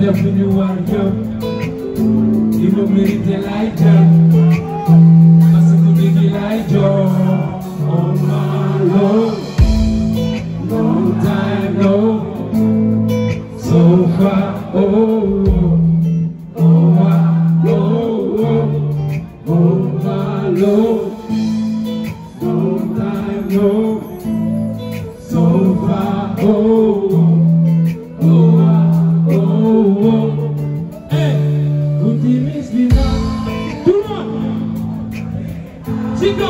definitely want you. You know me they like you. I see the biggie like you. Oh my Lord, long time no, so far. Oh my Lord, long time no, so far. Hey, Guddi miss me now. Tout le monde. Chico.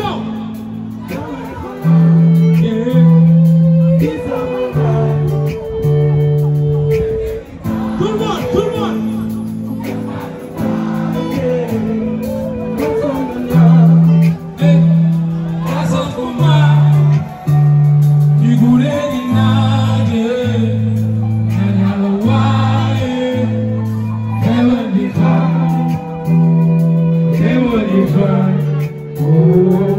Yeah. Tout le monde. Hey, that's all for moi. You good oh